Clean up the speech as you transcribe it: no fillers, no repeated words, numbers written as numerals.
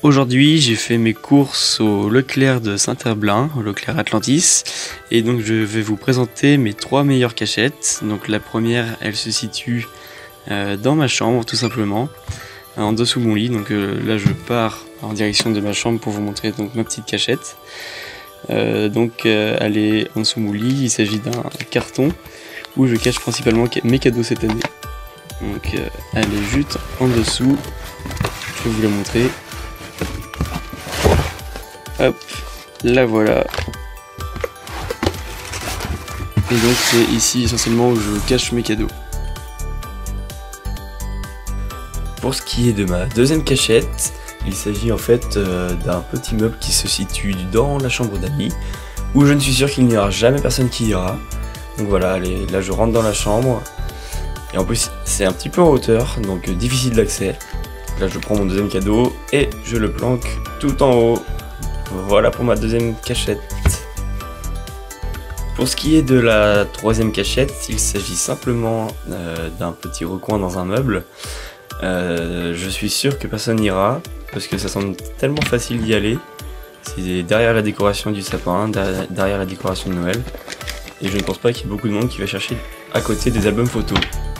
Aujourd'hui, j'ai fait mes courses au Leclerc de Saint-Herblain, au Leclerc Atlantis, et donc je vais vous présenter mes 3 meilleures cachettes. Donc la première, elle se situe dans ma chambre, tout simplement, en dessous de mon lit. Donc là, je pars en direction de ma chambre pour vous montrer donc ma petite cachette. Elle est en dessous de mon lit. Il s'agit d'un carton où je cache principalement mes cadeaux cette année. Donc elle est juste en dessous. Je vais vous la montrer. Hop, la voilà. Et donc c'est ici essentiellement où je cache mes cadeaux. Pour ce qui est de ma deuxième cachette, il s'agit en fait d'un petit meuble qui se situe dans la chambre d'amis, où je ne suis sûr qu'il n'y aura jamais personne qui ira. Donc voilà, allez, là je rentre dans la chambre, et en plus c'est un petit peu en hauteur, donc difficile d'accès. Là je prends mon deuxième cadeau et je le planque tout en haut. Voilà pour ma deuxième cachette. Pour ce qui est de la troisième cachette, il s'agit simplement d'un petit recoin dans un meuble. Je suis sûr que personne n'ira, parce que ça semble tellement facile d'y aller. C'est derrière la décoration du sapin, derrière la décoration de Noël. Et je ne pense pas qu'il y ait beaucoup de monde qui va chercher à côté des albums photos.